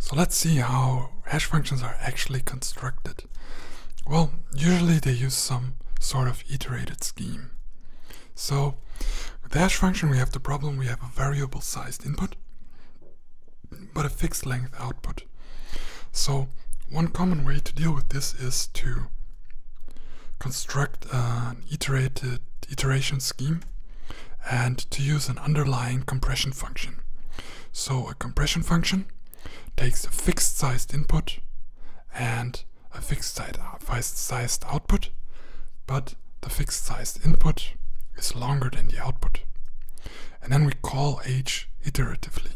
So let's see how hash functions are actually constructed. Well, usually they use some sort of iterated scheme. So with the hash function we have the problem, we have a variable sized input but a fixed length output. So one common way to deal with this is to construct an iteration scheme and to use an underlying compression function. So a compression function takes a fixed sized input and a fixed sized output, but the fixed sized input is longer than the output. And then we call h iteratively.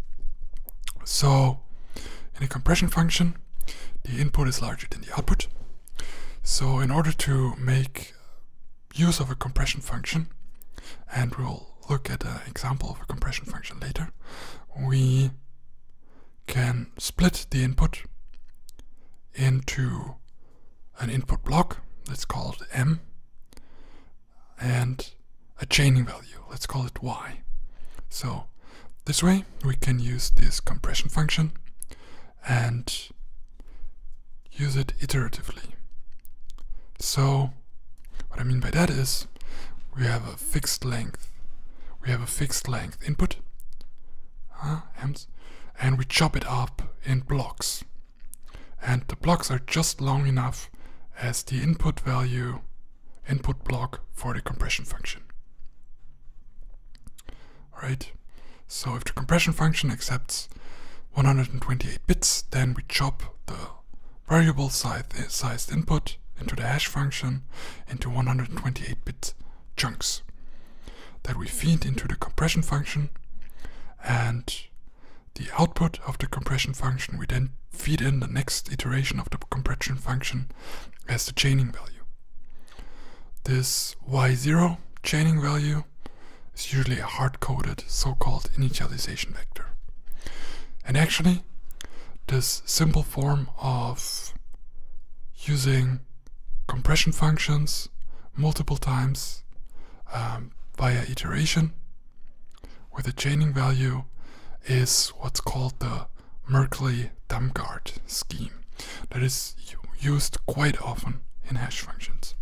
So in a compression function, the input is larger than the output. So in order to make use of a compression function, and we'll look at an example of a compression function later, we can split the input into an input block, let's call it M, and a chaining value, let's call it Y. So this way we can use this compression function and use it iteratively. So what I mean by that is we have a fixed length input, and we chop it up in blocks. And the blocks are just long enough as the input block for the compression function. Alright, so if the compression function accepts 128 bits, then we chop the variable sized input into the hash function into 128-bit chunks that we feed into the compression function, and the output of the compression function we then feed in the next iteration of the compression function as the chaining value. This y0 chaining value is usually a hard-coded so-called initialization vector. And actually, this simple form of using compression functions multiple times via iteration with a chaining value is what's called the Merkle-Damgard scheme that is used quite often in hash functions.